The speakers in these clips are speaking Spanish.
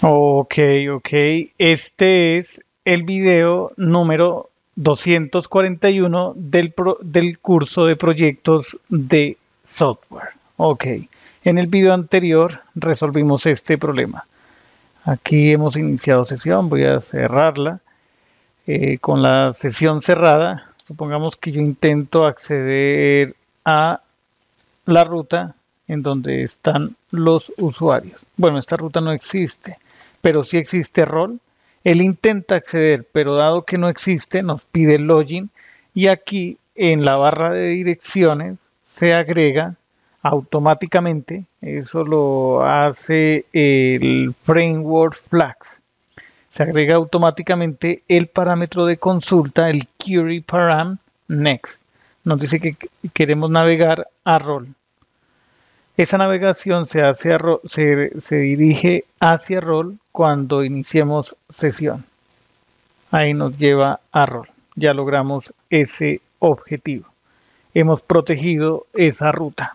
Ok, ok. Este es el video número 241 del curso de proyectos de software. Ok. En el video anterior resolvimos este problema. Aquí hemos iniciado sesión. Voy a cerrarla. Con la sesión cerrada, supongamos que yo intento acceder a la ruta en donde están los usuarios. Bueno, esta ruta no existe, pero sí existe rol. Él intenta acceder, pero dado que no existe, nos pide el login y aquí en la barra de direcciones se agrega automáticamente, eso lo hace el framework Flags. Se agrega automáticamente el parámetro de consulta, el query param next. Nos dice que queremos navegar a rol. Esa navegación se dirige hacia rol cuando iniciemos sesión. Ahí nos lleva a rol. Ya logramos ese objetivo. Hemos protegido esa ruta.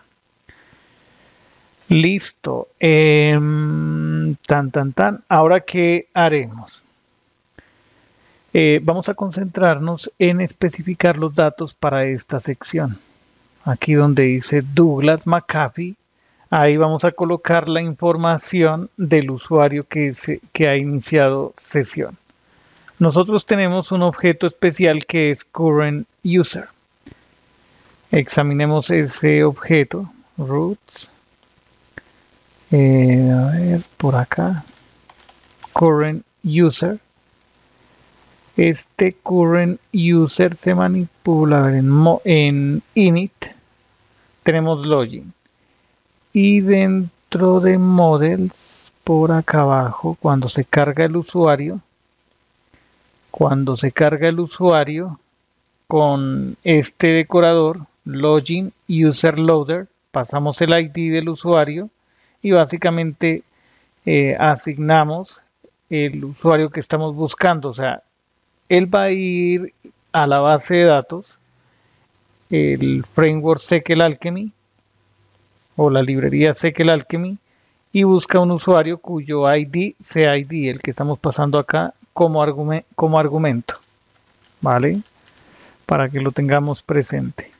Listo. Tan. Ahora, ¿qué haremos? Vamos a concentrarnos en especificar los datos para esta sección. Aquí donde dice Douglas McAfee, ahí vamos a colocar la información del usuario que ha iniciado sesión. Nosotros tenemos un objeto especial que es current user. Examinemos ese objeto, roots, a ver, por acá, current user. Este current user se manipula, a ver, en init tenemos login. Y dentro de models, por acá abajo, cuando se carga el usuario con este decorador, login user loader, pasamos el ID del usuario y básicamente asignamos el usuario que estamos buscando. O sea, él va a ir a la base de datos, el framework SQL Alchemy o la librería SQL Alchemy, y busca un usuario cuyo ID sea ID, el que estamos pasando acá como argumento, ¿vale? Para que lo tengamos presente.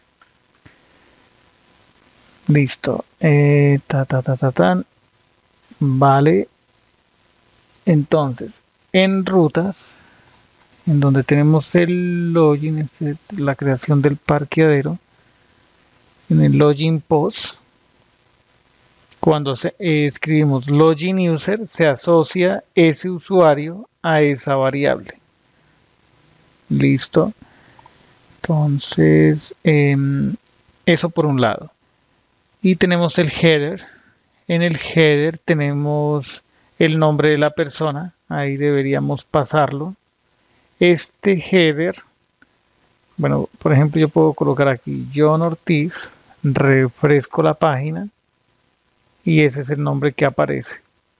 Listo. Tan. Vale. Entonces, en rutas, en donde tenemos el login, la creación del parqueadero, en el login post, cuando escribimos login user, se asocia ese usuario a esa variable. Listo. Entonces, eso por un lado. Y tenemos el header. En el header tenemos el nombre de la persona. Ahí deberíamos pasarlo. Este header, bueno, por ejemplo, yo puedo colocar aquí John Ortiz, refresco la página y ese es el nombre que aparece.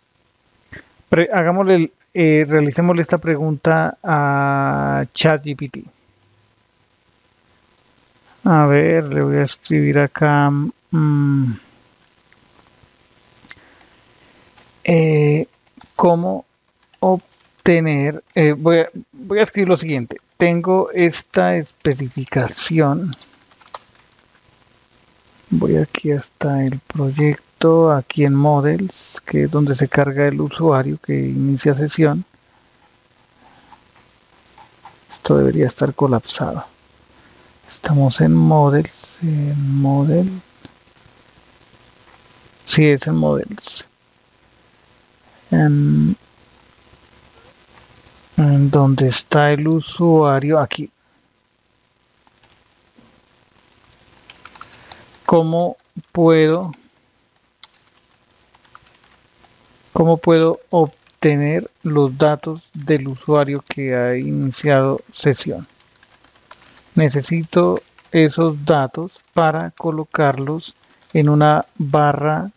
Realicémosle esta pregunta a ChatGPT. A ver, le voy a escribir acá. ¿Cómo obtener? Voy a escribir lo siguiente. Tengo esta especificación. Voy aquí hasta el proyecto, aquí en Models, que es donde se carga el usuario que inicia sesión. Esto debería estar colapsado. Estamos en Models, Sí, es en Models. En donde está el usuario, aquí. ¿Cómo puedo, cómo puedo obtener los datos del usuario que ha iniciado sesión? Necesito esos datos para colocarlos en una barra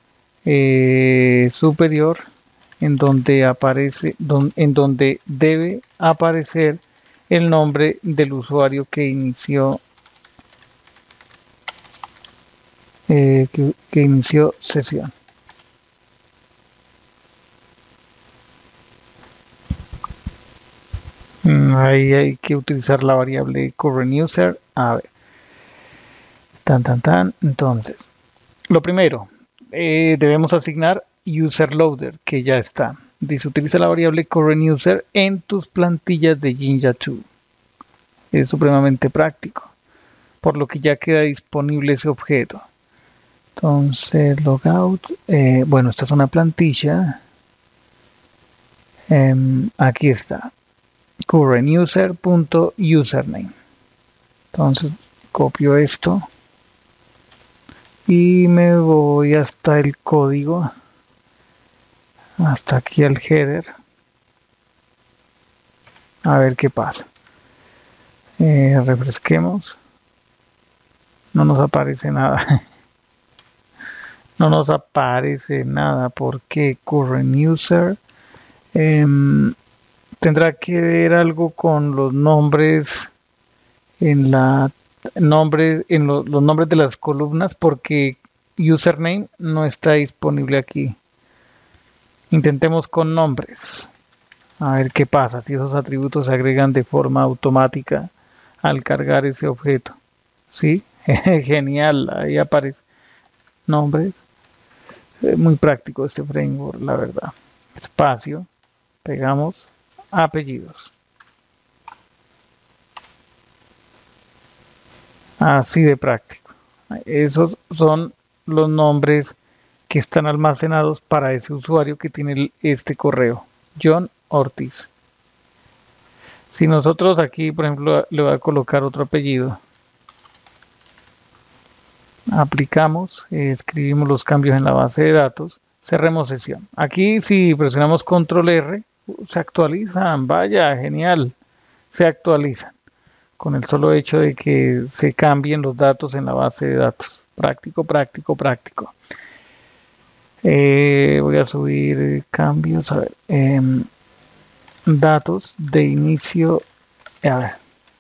superior en donde debe aparecer el nombre del usuario que inició sesión. Ahí hay que utilizar la variable currentUser. A ver, entonces, lo primero, debemos asignar userLoader, que ya está. Dice, utiliza la variable currentUser en tus plantillas de Jinja 2. Es supremamente práctico, por lo que ya queda disponible ese objeto. Entonces, logout, bueno, esta es una plantilla. Aquí está, currentUser.username. Entonces, copio esto y me voy hasta el código, hasta aquí al header, a ver qué pasa. Refresquemos, no nos aparece nada. No nos aparece nada porque currentUser tendrá que ver algo con los nombres en la los nombres de las columnas, porque username no está disponible aquí. Intentemos con nombres, a ver qué pasa si esos atributos se agregan de forma automática al cargar ese objeto. ¿Sí? Genial, ahí aparece nombres. Muy práctico este framework, la verdad. Espacio, pegamos apellidos. Así de práctico. Esos son los nombres que están almacenados para ese usuario que tiene este correo, John Ortiz. Si nosotros aquí, por ejemplo, le voy a colocar otro apellido, aplicamos, escribimos los cambios en la base de datos, cerremos sesión. Aquí si presionamos control R, se actualizan, vaya, genial, se actualizan con el solo hecho de que se cambien los datos en la base de datos. Práctico, práctico, práctico. Voy a subir cambios, a ver, datos de inicio, a ver,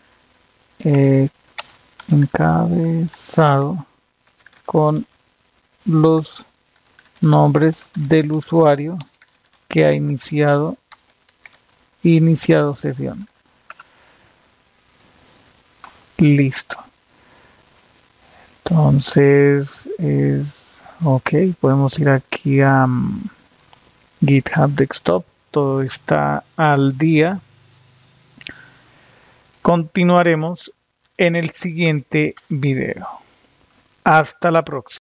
encabezado con los nombres del usuario que ha iniciado sesión. Listo. Entonces ok, podemos ir aquí a GitHub Desktop. Todo está al día. Continuaremos en el siguiente video. Hasta la próxima.